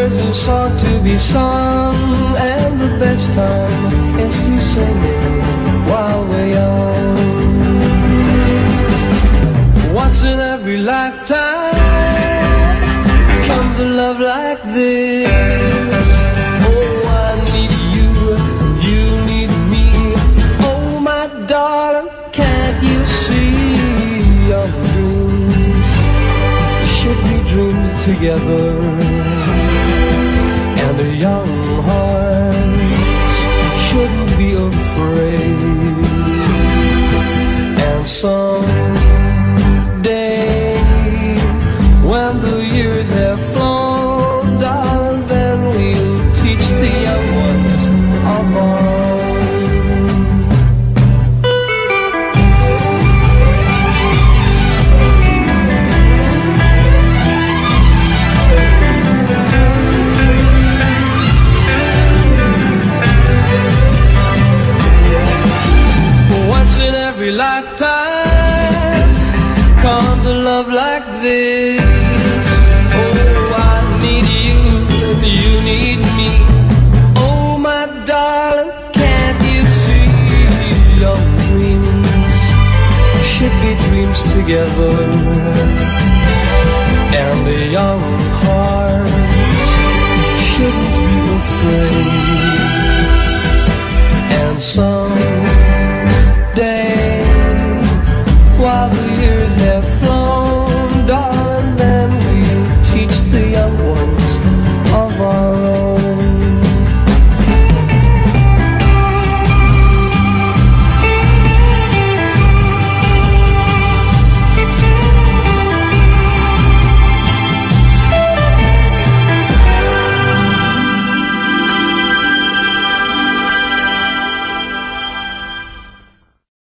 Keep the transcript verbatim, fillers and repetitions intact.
There's a song to be sung, and the best time is to sing it while we're young. Once in every lifetime comes a love like this. Oh, I need you, you need me. Oh, my darling, can't you see your dreams should be dreamed together? And a young heart shouldn't be afraid. And someday, when the years have flown, darling, then we'll teach the young ones of our lifetime comes a love like this. Oh, I need you and you need me. Oh, my darling, can't you see your dreams should be dreams together? And a young heart shouldn't be afraid.